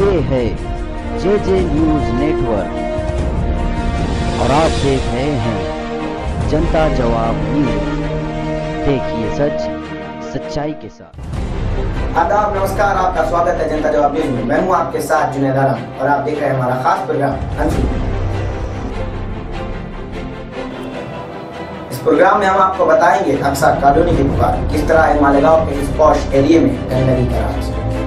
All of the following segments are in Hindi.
ये है जे न्यूज नेटवर्क और आप देख रहे हैं जनता जवाब न्यूज। देखिए सच सच्चाई के साथ। आदाब, नमस्कार, आपका स्वागत है जनता जवाब न्यूज में। मैं हूं आपके साथ जुनैद आलम और आप देख रहे हैं हमारा खास प्रोग्राम हंसी। इस प्रोग्राम में हम आपको बताएंगे अक्सा कॉलोनी की पुकार, किस तरह मालेगांव के इस पॉश एरिया में गंदगी का राज।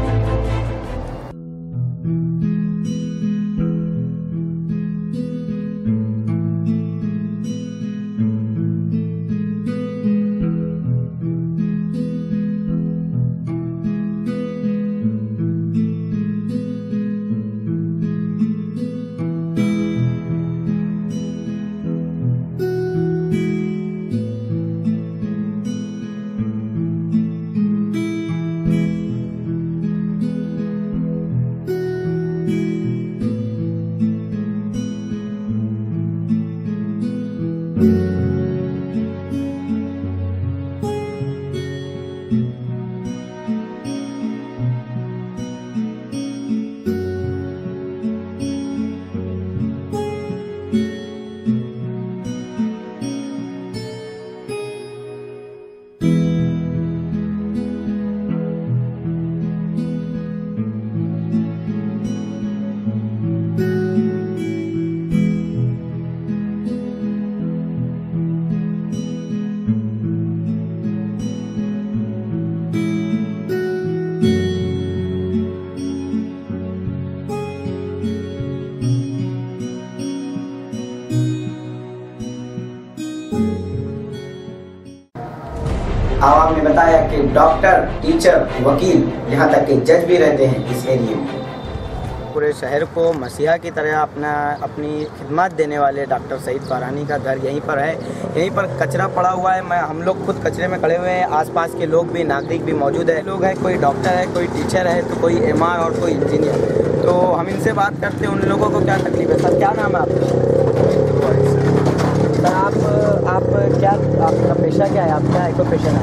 आवाम ने बताया कि डॉक्टर, टीचर, वकील, यहाँ तक कि जज भी रहते हैं इस एरिया में। पूरे शहर को मसीहा की तरह अपनी खिदमत देने वाले डॉक्टर सईद फारानी का घर यहीं पर है। यहीं पर कचरा पड़ा हुआ है। हम लोग खुद कचरे में खड़े हुए हैं। आसपास के लोग भी, नागरिक भी मौजूद है। लोग हैं, कोई डॉक्टर है, कोई टीचर है, तो कोई एमआर और कोई इंजीनियर। तो हम इनसे बात करते हैं उन लोगों को क्या तकलीफ है। सर, क्या नाम है आपका? सर, आप क्या, आपका पेशा क्या है? आप क्या ऑक्यूपेशन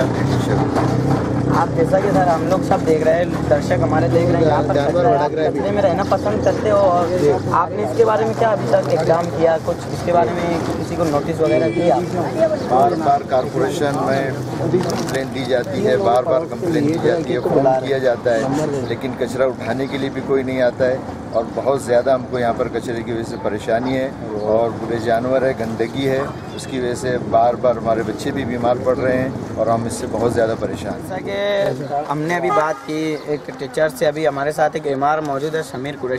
है? आप जैसा कि सर हम लोग सब देख रहे हैं, दर्शक हमारे देख रहे हैं, यहाँ पर कचरे में रहना पसंद करते हो, और आपने इसके बारे में क्या अभी तक एग्जाम किया, कुछ इसके बारे में किसी को नोटिस वगैरह दिया? बार बार कॉर्पोरेशन में कंप्लेंट दी जाती है, बार बार कंप्लेंट दी जाती है, फोन किया जाता है, लेकिन कचरा उठाने के लिए भी कोई नहीं आता है। और बहुत ज़्यादा हमको यहाँ पर कचरे की वजह से परेशानी है, और बुरे जानवर है, गंदगी है, उसकी वजह से बार बार हमारे बच्चे भी बीमार पड़ रहे हैं और हम इससे बहुत ज़्यादा परेशान। जैसा कि हमने अभी बात की एक टीचर से, अभी हमारे साथ एक एमआर मौजूद है,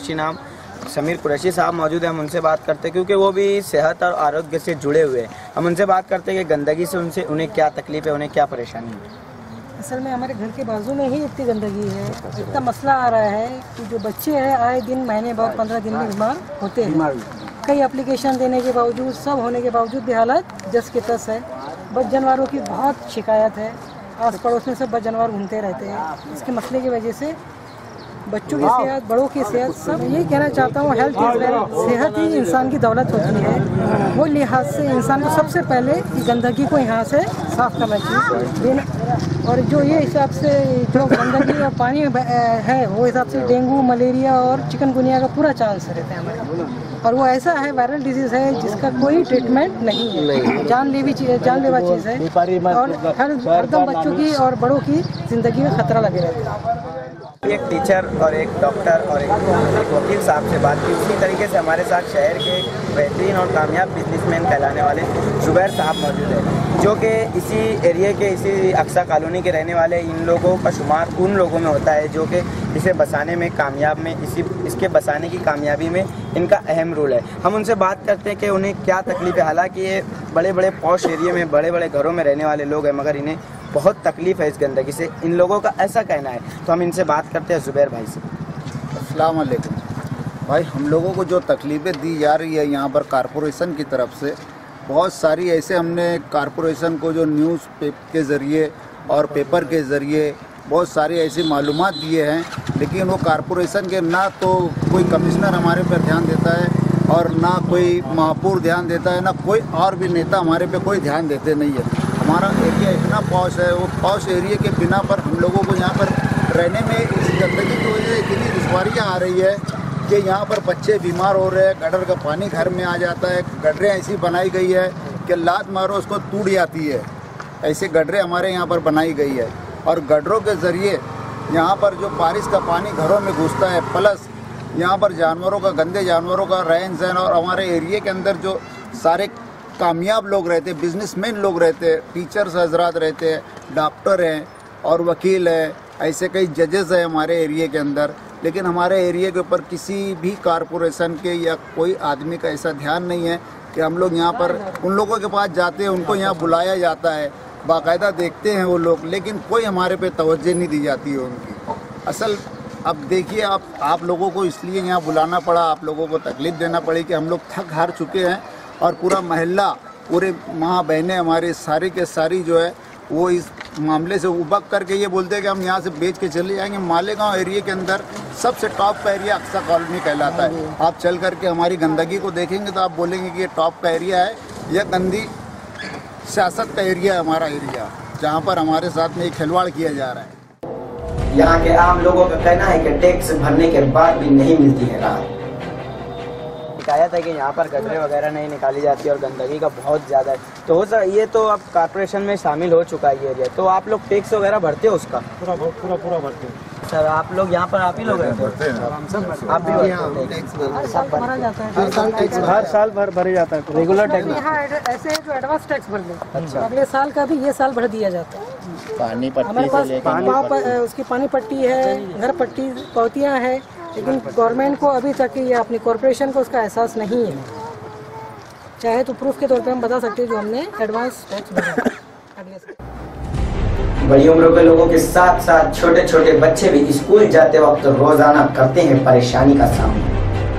समीर कुरैशी साहब मौजूद है। हम उनसे बात करते हैं क्योंकि वो भी सेहत और आरोग्य से जुड़े हुए हैं। हम उनसे बात करते हैं कि गंदगी से उन्हें क्या तकलीफ है, उन्हें क्या परेशानी है। असल में हमारे घर के बाजू में ही इतनी गंदगी है, इतना मसला आ रहा है कि जो बच्चे हैं आए दिन, महीने बाद, 15 दिन में बीमार होते हैं। कई एप्लीकेशन देने के बावजूद, सब होने के बावजूद भी हालत जस के तस है। बद जानवरों की बहुत शिकायत है, आस पड़ोस में सब बद जानवर घूमते रहते हैं। इसके मसले की वजह से बच्चों की सेहत, बड़ों की सेहत, सब यही कहना चाहता हूँ, हेल्थ इज वेल्थ। सेहत ही इंसान की दौलत होती है। वो लिहाज से इंसान को सबसे पहले गंदगी को यहाँ से साफ करना चाहिए। और जो ये हिसाब से जो गंदगी और पानी है, वो हिसाब से डेंगू, मलेरिया और चिकनगुनिया का पूरा चांस रहता है हमारे। और वो ऐसा है, वायरल डिजीज़ है जिसका कोई ट्रीटमेंट नहीं है, जानलेवा चीज़ है, और हरदम बच्चों की और बड़ों की ज़िंदगी में खतरा लगे रहता है। एक टीचर और एक डॉक्टर और एक वकील साहब से बात की। उसी तरीके से हमारे साथ शहर के बेहतरीन और कामयाब बिजनेसमैन कहलाने वाले जुबैर साहब मौजूद है, जो कि इसी एरिया के, इसी अक्सा कॉलोनी के रहने वाले। इन लोगों का शुमार उन लोगों में होता है जो कि इसे बसाने में कामयाब में, इसके बसाने की कामयाबी में इनका अहम रोल है। हम उनसे बात करते हैं कि उन्हें क्या तकलीफ है। हालांकि ये बड़े बड़े पॉश एरिया में, बड़े बड़े घरों में रहने वाले लोग हैं, मगर इन्हें बहुत तकलीफ है इस गंदगी से, इन लोगों का ऐसा कहना है। तो हम इनसे बात करते हैं जुबैर भाई से। अस्सलाम वालेकुम भाई, हम लोगों को जो तकलीफ़ें दी जा रही है यहाँ पर कॉरपोरेशन की तरफ से, बहुत सारी ऐसे हमने कॉरपोरेशन को जो न्यूज़ के ज़रिए और पेपर के ज़रिए बहुत सारी ऐसी मालूमात दिए हैं, लेकिन वो कॉरपोरेशन के ना तो कोई कमिश्नर हमारे पर ध्यान देता है और ना कोई महापौर ध्यान देता है, ना कोई और भी नेता हमारे पे कोई ध्यान देते नहीं है। हमारा एरिया इतना पॉश है, वो पॉश एरिया के बिना पर हम लोगों को यहाँ पर रहने में इस गंदगी की वजह से इतनी बीमारियां आ रही है कि यहाँ पर बच्चे बीमार हो रहे हैं, गटर का पानी घर में आ जाता है, गटरें ऐसी बनाई गई है कि लात मारो उसको टूट जाती है, ऐसे गटरें हमारे यहाँ पर बनाई गई है। और गटरों के ज़रिए यहाँ पर जो बारिश का पानी घरों में घुसता है, प्लस यहाँ पर जानवरों का, गंदे जानवरों का रहन सहन, और हमारे एरिए के अंदर जो सारे कामयाब लोग रहते हैं, बिजनेसमैन लोग रहते हैं, टीचर्स हजरात रहते हैं, डॉक्टर हैं और वकील हैं, ऐसे कई जजेस हैं हमारे एरिए के अंदर। लेकिन हमारे एरिया के ऊपर किसी भी कारपोरेशन के या कोई आदमी का ऐसा ध्यान नहीं है कि हम लोग यहाँ पर उन लोगों के पास जाते हैं, उनको यहाँ बुलाया जाता है, बाकायदा देखते हैं वो लोग, लेकिन कोई हमारे पे तवज्जो नहीं दी जाती है उनकी। असल अब देखिए, आप लोगों को इसलिए यहाँ बुलाना पड़ा, आप लोगों को तकलीफ़ देना पड़ी कि हम लोग थक हार चुके हैं और पूरा महल्ला, पूरे माँ बहनें हमारे सारी के सारी जो है वो इस मामले से उबक करके ये बोलते हैं कि हम यहाँ से बेच के चले जाएंगे। मालेगांव एरिया के अंदर सबसे टॉप का एरिया अक्सा कॉलोनी कहलाता है। आप चल करके हमारी गंदगी को देखेंगे तो आप बोलेंगे कि ये टॉप का एरिया है, यह गंदी सियासत का एरिया है हमारा एरिया, जहाँ पर हमारे साथ में एक खिलवाड़ किया जा रहा है। यहाँ के आम लोगों का कहना है कि टैक्स भरने के बाद भी नहीं मिलती है राहत। शिकायत है कि यहाँ पर गटरें वगैरह नहीं निकाली जाती और गंदगी का बहुत ज़्यादा है। तो हो सर, ये तो अब कॉर्पोरेशन में शामिल हो चुका है ये एरिया, तो आप लोग टैक्स वगैरह भरते हो उसका? पूरा भरते हैं सर। आप लोग यहाँ पर आप ही लोग रहते हैं? आप भी भरा जाता है, हर साल भरे जाता है रेगुलर टैक्स। यहाँ ऐसे जो एडवांस टैक्स भर दे, अच्छा, अगले साल का भी ये साल भर दिया जाता है। पानी पट्टी हमारे पास उसकी पानी पट्टी है, घर पट्टी, पौतियाँ है, लेकिन गवर्नमेंट को अभी तक ये अपनी कॉर्पोरेशन को उसका एहसास नहीं है। चाहे तो प्रूफ के तौर पे हम बता सकते हैं जो हमने एडवांस टैक्स भरा अगले साल। बड़ी उम्र के लोगों के साथ साथ छोटे छोटे बच्चे भी स्कूल जाते वक्त रोजाना करते हैं परेशानी का सामना।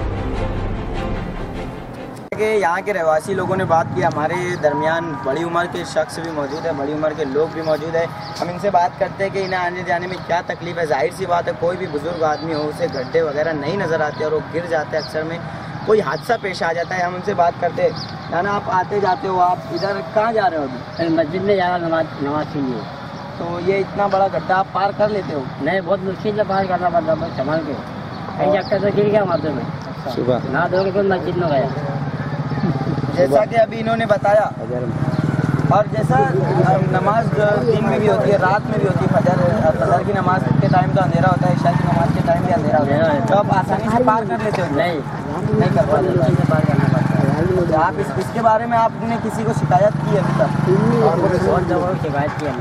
यहाँ के रहवासी लोगों ने बात की, हमारे दरमियान बड़ी उम्र के शख्स भी मौजूद है, बड़ी उम्र के लोग भी मौजूद है। हम इनसे बात करते हैं कि इन्हें आने जाने में क्या तकलीफ है। जाहिर सी बात है, कोई भी बुजुर्ग आदमी हो उसे गड्ढे वगैरह नहीं नज़र आते और वो गिर जाते हैं, अक्सर में कोई हादसा पेश आ जाता है। हम उनसे बात करते हैं। नाना, आप आते जाते हो, आप इधर कहाँ जा रहे हो अभी? मस्जिद में जा रहा नमाज के लिए। तो ये इतना बड़ा गड्ढा आप पार कर लेते हो? नहीं, बहुत मुश्किल से पार करना पड़ता है, संभाल के। कहीं चक्कर से गिर गया माथे में, सुबह ना दौड़ के मस्जिद में गया। जैसा कि अभी इन्होंने बताया, और जैसा नमाज दिन में भी होती है, रात में भी होती है, फजर की नमाज के टाइम तो अंधेरा होता है, इशा की नमाज के टाइम भी अंधेरा होता है, तो आप आसानी से पार कर लेते हो? नहीं कर पाते, पार करना पड़ता है। आप इसके बारे में आपने किसी को शिकायत की अभी तक? बहुत जगह शिकायत की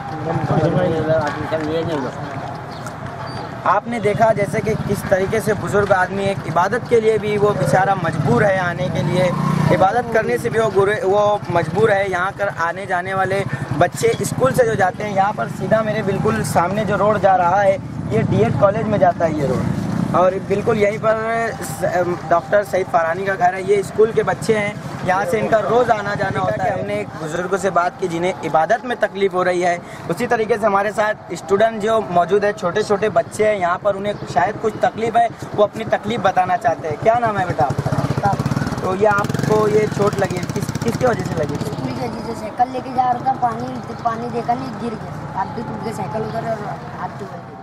हमने। आपने देखा जैसे कि किस तरीके से बुजुर्ग आदमी एक इबादत के लिए भी वो बेचारा मजबूर है आने के लिए, इबादत करने से भी वो मजबूर है। यहाँ कर आने जाने वाले बच्चे स्कूल से जो जाते हैं, यहाँ पर सीधा मेरे बिल्कुल सामने जो रोड जा रहा है ये डीएड कॉलेज में जाता है ये रोड, और बिल्कुल यहीं पर डॉक्टर सईद फारानी का घर है। ये स्कूल के बच्चे हैं, यहाँ से इनका रोज़ आना जाना होता है। हमने एक बुजुर्ग से बात की जिन्हें इबादत में तकलीफ़ हो रही है। उसी तरीके से हमारे साथ स्टूडेंट जो मौजूद है, छोटे छोटे बच्चे हैं यहाँ पर, उन्हें शायद कुछ तकलीफ़ है, वो अपनी तकलीफ़ बताना चाहते हैं। क्या नाम है बेटा आपका? तो ये आपको ये चोट लगी किसकी वजह से लगी? साइकिल लेके जा रहा था, पानी देखा नहीं, गिर गया, हाथ भी टूट गया, साइकिल उधर और हाथ टूट गया।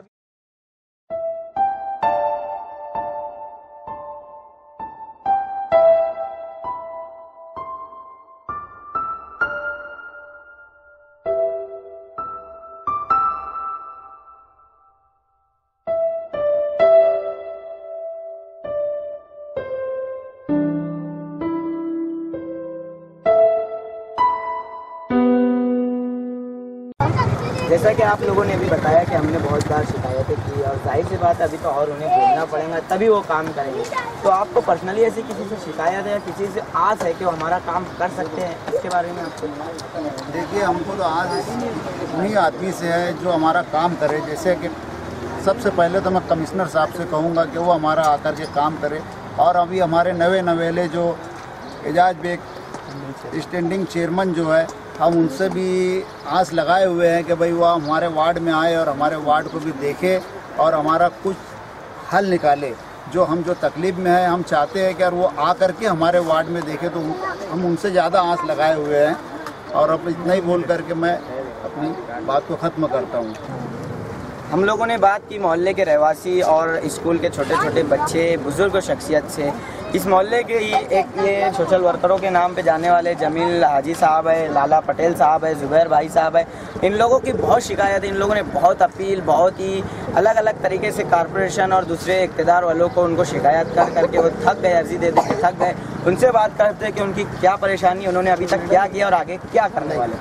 जैसा कि आप लोगों ने अभी बताया कि हमने बहुत बार शिकायतें की, और जाहिर सी बात अभी तो और उन्हें बोलना पड़ेगा तभी वो काम करेंगे। तो आपको पर्सनली ऐसी किसी से शिकायत है या किसी से आस है कि वो हमारा काम कर सकते हैं, इसके बारे में आपको? देखिए, हमको तो आज उन्हीं आदमी से है जो हमारा काम करे। जैसे कि सबसे पहले तो मैं कमिश्नर साहब से कहूँगा कि वो हमारा आकर के काम करे, और अभी हमारे नवेले जो एजाज बेग स्टैंडिंग चेयरमैन जो है, हम उनसे भी आस लगाए हुए हैं कि भाई वो हमारे वार्ड में आए और हमारे वार्ड को भी देखे और हमारा कुछ हल निकाले। जो तकलीफ़ में है, हम चाहते हैं कि अगर वो आकर के हमारे वार्ड में देखे तो हम उनसे ज़्यादा आस लगाए हुए हैं। और अब इतना ही बोल करके मैं अपनी बात को ख़त्म करता हूँ। हम लोगों ने बात की मोहल्ले के रहवासी और स्कूल के छोटे छोटे बच्चे, बुजुर्ग शख्सियत से। इस मोहल्ले के ही एक ये सोशल वर्करों के नाम पे जाने वाले जमील हाजी साहब है, लाला पटेल साहब है, जुबैर भाई साहब है। इन लोगों की बहुत शिकायत है। इन लोगों ने बहुत अपील, बहुत ही अलग अलग तरीके से कॉरपोरेशन और दूसरे इक़्तिदार वालों को उनको शिकायत कर करके वो थक गए, अर्जी दे के थक गए। उनसे बात करते हैं कि उनकी क्या परेशानी, उन्होंने अभी तक क्या किया और आगे क्या करने वाले।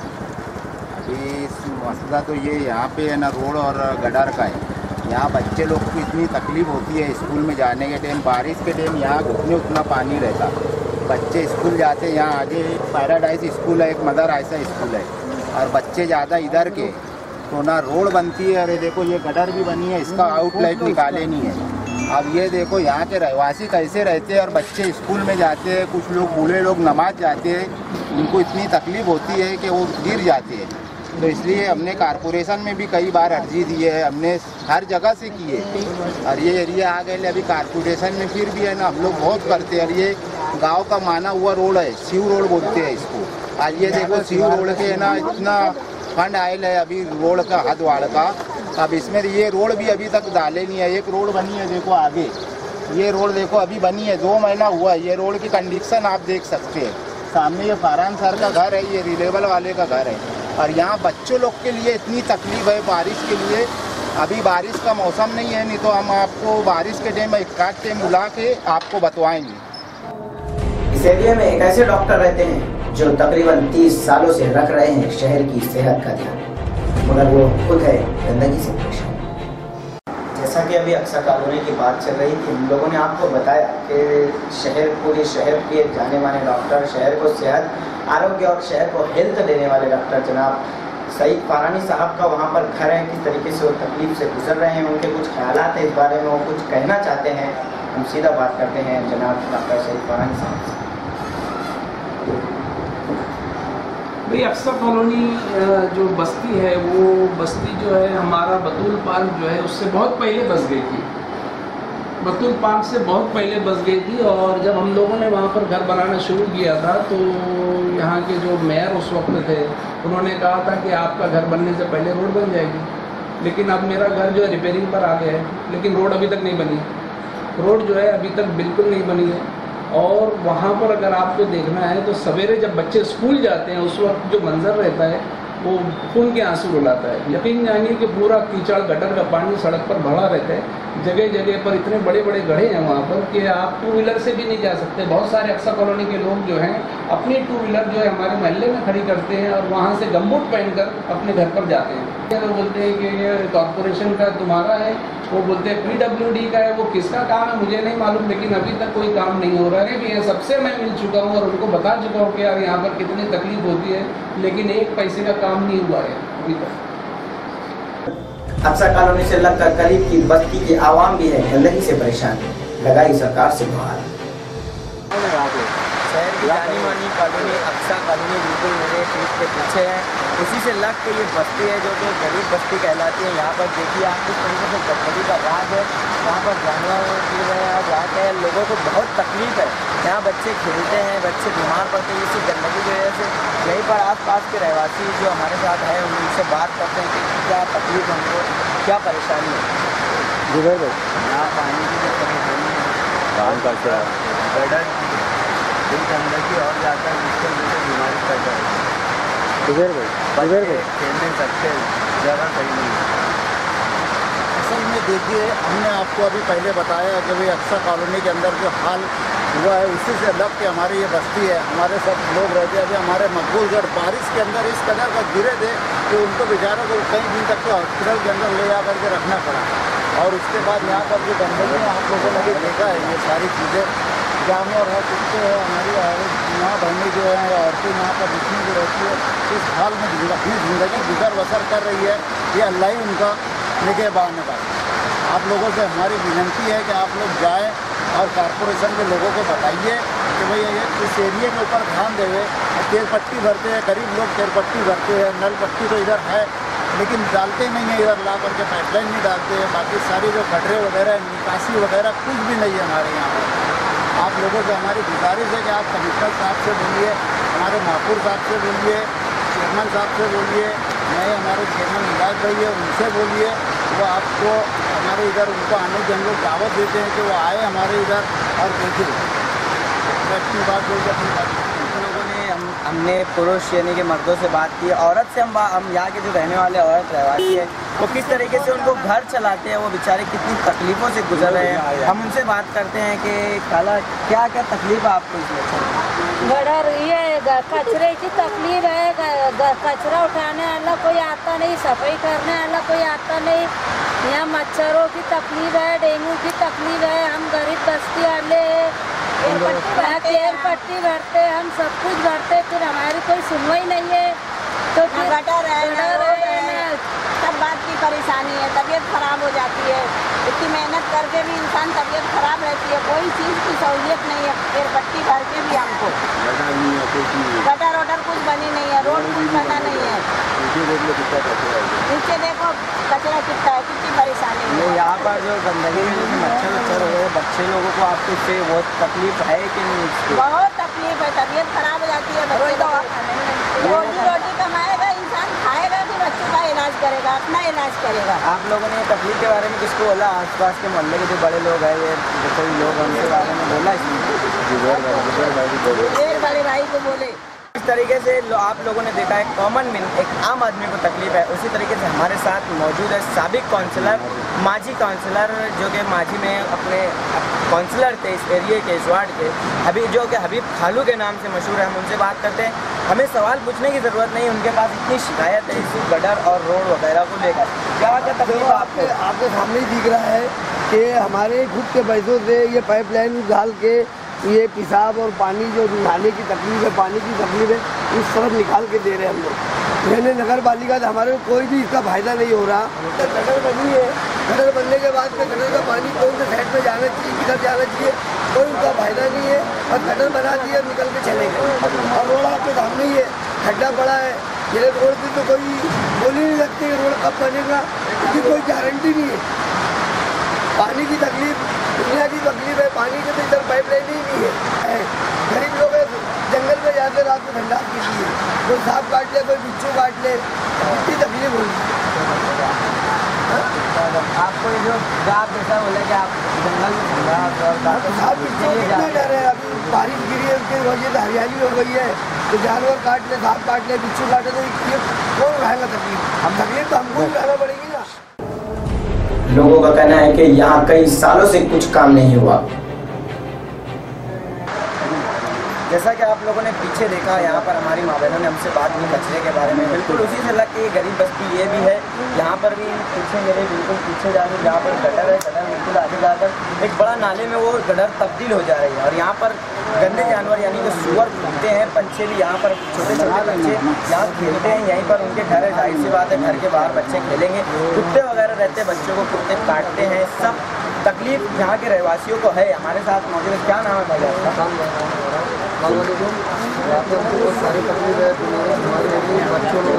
अभी मसला तो ये यहाँ पे है ना, रोड और गटार का है। यहाँ बच्चे लोग को इतनी तकलीफ होती है स्कूल में जाने के टाइम। बारिश के टाइम यहाँ घुटने उतना पानी रहता, बच्चे स्कूल जाते हैं। यहाँ आगे पैराडाइज स्कूल है, एक मदर आयसा स्कूल है, और बच्चे ज़्यादा इधर के तो ना रोड बनती है। अरे देखो ये गटर भी बनी है, इसका आउटलेट निकाले नहीं है। अब ये देखो यहाँ के रहवासी कैसे रहते हैं और बच्चे स्कूल में जाते हैं। कुछ लोग बूढ़े लोग नमाज जाते हैं, उनको इतनी तकलीफ होती है कि वो गिर जाते हैं। तो इसलिए हमने कॉरपोरेशन में भी कई बार अर्जी दी है, हमने हर जगह से की है। और ये एरिया आ गए अभी कॉरपोरेशन में, फिर भी है ना हम लोग बहुत करते हैं। और ये गांव का माना हुआ रोड है, शिव रोड बोलते हैं इसको। आज ये देखो शिव रोड के है ना इतना फंड आयल है अभी रोड का, हदवाड़ का। अब इसमें ये रोड भी अभी तक डाले नहीं है। एक रोड बनी है देखो आगे, ये रोड देखो अभी बनी है, 2 महीना हुआ है। ये रोड की कंडीशन आप देख सकते हैं। सामने ये फरहान सर का घर है, ये रिलेबल वाले का घर है। और यहाँ बच्चों लोग के लिए इतनी तकलीफ है बारिश के लिए। अभी बारिश का मौसम नहीं है, नहीं तो हम आपको बारिश के टाइम एक टाइम बुला के आपको बतवाएंगे। इस एरिया में एक ऐसे डॉक्टर रहते हैं जो तकरीबन 30 सालों से रख रहे हैं शहर की सेहत का ध्यान, मगर वो खुद है गंदगी से परेशान। जैसा कि अभी अक्सा कॉलोनी की बात चल रही थी, हम लोगों ने आपको बताया कि पूरे शहर के जाने माने डॉक्टर, शहर को सेहत, आरोग्य और शहर को हेल्थ देने वाले डॉक्टर जनाब सईद फारानी साहब का वहाँ पर घर है। किस तरीके से वो तकलीफ से गुजर रहे हैं, उनके कुछ ख्यालात हैं इस बारे में, वो कुछ कहना चाहते हैं। हम सीधा बात करते हैं जनाब डॉक्टर सईद फारानी साहब से। भाई अक्सा कॉलोनी जो बस्ती है, वो बस्ती जो है हमारा बतूल पार्क जो है उससे बहुत पहले बस गई थी। बतूल पार्क से बहुत पहले बस गई थी। और जब हम लोगों ने वहाँ पर घर बनाना शुरू किया था तो यहाँ के जो मेयर उस वक्त थे, उन्होंने कहा था कि आपका घर बनने से पहले रोड बन जाएगी। लेकिन अब मेरा घर जो है रिपेयरिंग पर आ गया है, लेकिन रोड अभी तक नहीं बनी। रोड जो है अभी तक बिल्कुल नहीं बनी है। और वहाँ पर अगर आपको देखना है तो सवेरे जब बच्चे स्कूल जाते हैं उस वक्त जो मंजर रहता है वो खून के आंसू रुलाता है। यकीन जानिए कि पूरा कीचड़, गटर का पानी सड़क पर भरा रहता है। जगह जगह पर इतने बड़े बड़े गड्ढे हैं वहाँ पर कि आप 2 व्हीलर से भी नहीं जा सकते। बहुत सारे अक्सा कॉलोनी के लोग जो हैं अपनी 2 व्हीलर जो है हमारे मोहल्ले में खड़ी करते हैं और वहाँ से गमबूट पहनकर अपने घर पर जाते हैं। वो बोलते हैं कि ये कॉरपोरेशन का तुम्हारा है, वो बोलते हैं PWD का है। वो किसका काम है मुझे नहीं मालूम, लेकिन अभी तक कोई काम नहीं हो रहा है। कि सबसे मैं मिल चुका हूँ और उनको बता चुका हूँ कि यार यहाँ पर कितनी तकलीफ होती है, लेकिन 1 पैसे का काम नहीं हुआ है अभी तक। अक्सा कॉलोनी से लगकर करीब की बस्ती की आवाम भी है गंदगी से परेशान, लगाई सरकार से गुहार। शहर की जानी मानी कॉलोनी अक्सा कॉलोनी बिल्कुल मेरे पीठ के पीछे है। उसी से लग के ये बस्ती है जो कि गरीब बस्ती कहलाती है। यहाँ पर देखिए आप किस तरीके से गंदगी का राज है। यहाँ पर जानवर पी रहे हैं और यहाँ के लोगों को बहुत तकलीफ है। यहाँ बच्चे खेलते हैं, बच्चे बीमार पड़ते हैं इसी गंदगी की वजह से। यहीं पर आसपास के रहवासी जो हमारे साथ हैं उनसे बात करते हैं कि क्या तकलीफ हमको, क्या परेशानी है। जी भाई यहाँ पानी की जो परेशानी है, काम करते हैं गटर दिन गंदगी और ज़्यादा है, जिसके वजह से बीमारी पैदा होती है। बच्चे खेल नहीं सकते, जगह सही नहीं है। असल में देखिए हमने आपको अभी पहले बताया कि भाई अक्सा कॉलोनी के अंदर जो हाल हुआ है उसी से लग के हमारी ये बस्ती है, हमारे सब लोग रहते हैं। अभी हमारे मकबूलगढ़ बारिश के अंदर इस कदर का गिरे थे कि उनको बेचारों को कई दिन तक तो हॉस्पिटल के अंदर ले जा करके रखना पड़ा। और उसके बाद यहाँ पर जो गंदगी है आप लोगों ने भी देखा है, ये सारी चीज़ें जानवर है, कुत्ते हैं, हमारी माँ बहनें जो हैं औरतें यहाँ पर जितनी भी रहती है इस हाल में ज़िंदगी गुजर बसर कर रही है। ये अल्लाह ही उनका निगहबान है। आप लोगों से हमारी विनती है कि आप लोग जाएं और कॉरपोरेशन के लोगों को बताइए कि भाई ये इस एरिए के ऊपर ध्यान देवे। तेल पट्टी भरते हैं, गरीब लोग तेल पट्टी भरते हैं, नल पट्टी तो इधर है लेकिन डालते नहीं है, इधर ला करके पाइपलाइन नहीं डालते हैं। बाकी सारी जो गड्ढे वगैरह, निकासी वगैरह कुछ भी नहीं है हमारे यहाँ पर। आप लोगों से हमारी गुजारिश है कि आप कमिश्नर साहब से बोलिए, हमारे महापौर साहब से बोलिए, चेयरमैन साहब से बोलिए, नए हमारे चेयरमैन मिजाज भाई है उनसे बोलिए वो आपको हमारे इधर उनको आने की हम लोग दावत देते हैं कि वो आए हमारे इधर और देखें। अपनी बात बोल के अपनी बात हमने पुरुष यानी कि मर्दों से बात की, औरत से हम यहाँ के जो रहने वाले औरत रहवासी है वो किस तरीके से उनको घर चलाते हैं, वो बेचारे कितनी तकलीफ़ों से गुजर रहे हैं। हम उनसे बात करते हैं कि खाला क्या क्या तकलीफ है आपको इसमें? गटर ये कचरे की तकलीफ है, कचरा उठाने वाला कोई आता नहीं, सफाई करने वाला कोई आता नहीं, यहाँ मच्छरों की तकलीफ है, डेंगू की तकलीफ है, हम गरीब बस्ती वाले तेल पट्टी भरते, हम सब कुछ भरते, फिर हमारी कोई सुनवाई नहीं है। तो फिर गटर है, सब बात की परेशानी है, तबीयत खराब हो जाती है, इतनी मेहनत करके भी इंसान तबीयत खराब रहती है, कोई चीज़ की सहूलियत नहीं है, फिर पट्टी भर के भी हमको गटर वटर कुछ बनी नहीं है, रोड कुछ बना नहीं है, नीचे देखो कचरा कितना है, कितनी परेशानी है। यहाँ पर जो गंदगी में मच्छर हो गए बच्चे लोगों को आपको इससे बहुत तकलीफ है कि नहीं? बहुत तकलीफ है, तबीयत खराब हो जाती है, रोजी रोटी कमाएगा इंसान, खाएगा फिर बच्चों का इलाज करेगा, अपना इलाज करेगा। आप लोगों ने तकलीफ के बारे में किसको बोला? आसपास के मोहल्ले के जो बड़े लोग हैं, ये कोई लोग उनके बारे में बोला? बड़े भाई को बोले। इस तरीके से आप लोगों ने देखा है कॉमन मैन, एक आम आदमी को तकलीफ है। उसी तरीके से हमारे साथ मौजूद है साबिक काउंसलर, माजी काउंसलर, जो कि माजी में अपने काउंसलर थे इस एरिए के, इस वार्ड के, अभी जो कि हबीब खालू के नाम से मशहूर है। हम उनसे बात करते हैं, हमें सवाल पूछने की ज़रूरत नहीं, उनके पास इतनी शिकायत है इस गटर और रोड वगैरह को लेकर। क्या क्या तकलीफ आपके सामने ही दिख रहा है कि हमारे खुद के पैसों से ये पाइपलाइन डाल के ये पेशाब और पानी जो नहाने की तकलीफ है, पानी की तकलीफ है, इस तरफ निकाल के दे रहे हैं हम लोग। मैंने नगर पालिका से हमारे कोई भी इसका फायदा नहीं हो रहा। गटर बनी है, गटर बनने के बाद में गटर का पानी कौन से साइड में जाना चाहिए, किधर जाना चाहिए, कोई उसका फायदा नहीं है। और गटर बना दिए निकल के चले गए, और रोड आपके सामने ही है, खड्डा पड़ा है। ये रोड की तो कोई बोल ही नहीं सकती रोड कब बनेगा, इसकी कोई गारंटी नहीं है। पानी की तकलीफ दुनिया की तकलीफ है, पानी के तो इधर पाइपलाइन ही नहीं है। गरीब लोग जंगल में जाते रात में ठंडा के लिए, कोई सांप काट ले, कोई बिच्छू काट ले, इतनी तकलीफ होगी। आपको जो आप जैसा बोले कि आप जंगल में सांप बिच्छू कितना डर है, अभी बारिश गिरी है उसकी वजह से हरियाली हो गई है, तो जानवर काट ले, सांप काट ले, बिच्छू काटे, तो ये कौन उठाएगा तकलीफ? हम तकलीफ तो हमको उठाना पड़ेगी ना। लोगों का कहना है कि यहाँ कई सालों से कुछ काम नहीं हुआ। जैसा कि आप लोगों ने पीछे देखा, यहाँ पर हमारी माँ बहनों ने हमसे बात की कचरे के बारे में, बिल्कुल उसी से लग के गरीब बस्ती ये भी है। यहाँ पर भी पीछे मेरे बिल्कुल पीछे जाकर जहाँ पर गटर है, गटर बिल्कुल आगे जाकर एक बड़ा नाले में वो गटर तब्दील हो जा रही है। और यहाँ पर गंदे जानवर यानी कि सुअर घूमते हैं, पंछी भी यहाँ पर, छोटे छोटे बच्चे यहाँ खेलते हैं, यहीं पर उनके घर है, जाहिर सी बात है घर के बाहर बच्चे खेलेंगे। कुत्ते वगैरह रहते हैं, बच्चों को कुत्ते काटते हैं, सब तकलीफ यहाँ के रहवासियों को है। हमारे साथ मौजूद है, क्या नाम है भाई आपका? यहाँ पे हमको बहुत सारी तकलीफ है, हमारे बच्चों लोग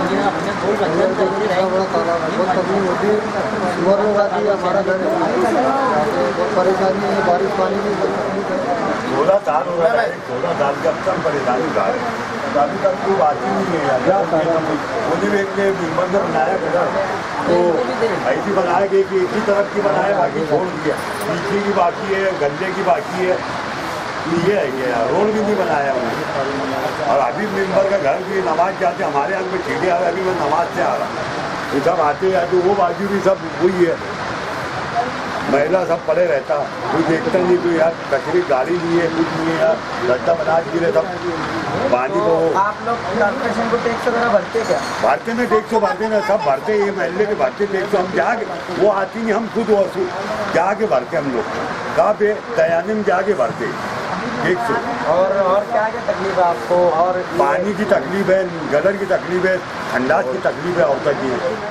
बहुत तकलीफ होती है, सुअर लोग आती है, हमारा घर बहुत परेशानी है, बारिश पानी की 16 साल हो रहा है, 16 साल के अब तक परेशानी उठा रहे हैं, अभी तक कोई बात ही नहीं है। मोदी एक ने मंदिर बनाया गटर, तो ऐसी बनाया गई कि एक ही तरफ की बनाया, बाकी छोड़ दिया, पीछे की बाकी है, गंदे की बाकी है, ये है कि रोड भी नहीं बनाया उन्होंने। और अभी मेंबर का घर भी नमाज जाते, हमारे यहाँ पे ठीक है, अभी मैं नमाज से आ रहा, ये सब आते हैं, तो वो बाजू भी सब वही है, महिला सब पड़े रहता, कोई देखता नहीं, कोई यार कचरे गाड़ी नहीं है, कुछ नहीं है यार, गड्ढा बना गिरे सब पानी को। आप लोग कॉर्पोरेशन को टैक्स वगैरह भरते क्या? भरते ना, टैक्स भरते ना, सब भरते, ये महल्ले के भरते टैक्स। हम जाके वो आती नहीं, हम खुद वसूल जाके भरते, हम लोग कहाँ पे दयानी में जाके भरते टैक्स। और क्या क्या तकलीफ है आपको? और पानी की तकलीफ है, गटर की तकलीफ है, ठंडास की तकलीफ है, और तक है।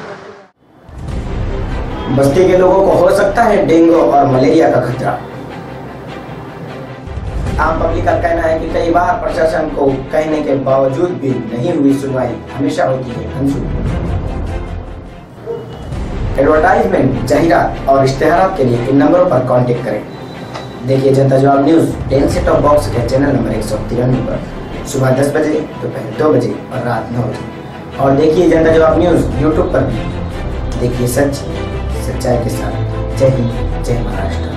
बस्ती के लोगों को हो सकता है डेंगू और मलेरिया का खतरा। आम पब्लिक का कहना है कि कई बार प्रशासन को कहने के बावजूद भी नहीं हुई सुनवाई, हमेशा होती है अनसुनी। एडवर्टाइजमेंट, जाहिरात और इश्तेहारात के लिए इन नंबरों पर कांटेक्ट करें। देखिए जनता जवाब न्यूज डेल सेट टॉप बॉक्स के चैनल नंबर 193 पर सुबह 10 बजे, दोपहर 2 बजे और रात 9 बजे। और देखिए जनता जवाब न्यूज यूट्यूब पर भी। देखिए सच, सच्चाई के साथ। जय हिंद, जय महाराष्ट्र।